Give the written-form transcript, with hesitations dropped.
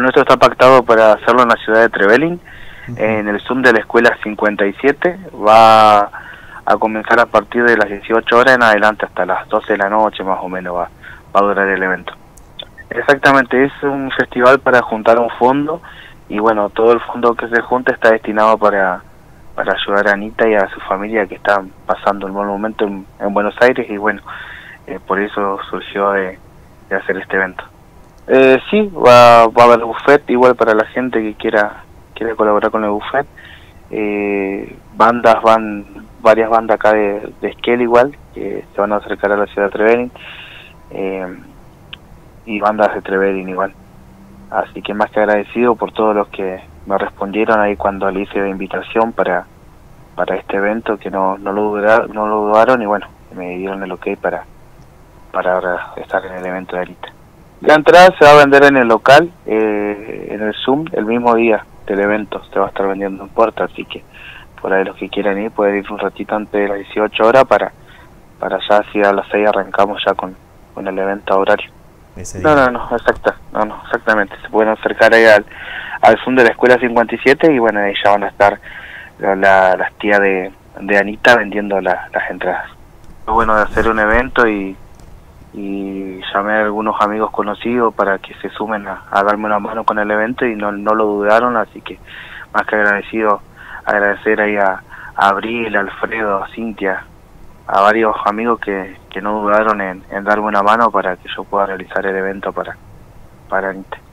Nuestro está pactado para hacerlo en la ciudad de Trevelin, en el Zoom de la escuela 57. Va a comenzar a partir de las 18 horas en adelante hasta las 12 de la noche más o menos va a durar el evento. Exactamente, es un festival para juntar un fondo y bueno, todo el fondo que se junta está destinado para ayudar a Anita y a su familia que están pasando un buen momento en Buenos Aires y bueno, por eso surgió de hacer este evento. Sí, va a haber buffet igual para la gente que quiera colaborar con el buffet. Varias bandas acá de Esquel igual, que se van a acercar a la ciudad de Trevelin, y bandas de Trevelin igual. Así que más que agradecido por todos los que me respondieron ahí cuando le hice la invitación para este evento, que no lo dudaron y bueno, me dieron el ok para ahora estar en el evento de Anita. La entrada se va a vender en el local, en el Zoom, el mismo día del evento se va a estar vendiendo en puerta, así que por ahí los que quieran ir pueden ir un ratito antes de las 18 horas para ya así a las 6 arrancamos ya con el evento a horario. Exactamente, se pueden acercar ahí al Zoom de la escuela 57 y bueno, ahí ya van a estar las tías de Anita vendiendo las entradas. Es bueno de hacer un evento y llamé a algunos amigos conocidos para que se sumen a darme una mano con el evento y no lo dudaron, así que más que agradecido, agradecer ahí a Abril, a Alfredo, a Cintia, a varios amigos que no dudaron en darme una mano para que yo pueda realizar el evento para Anita.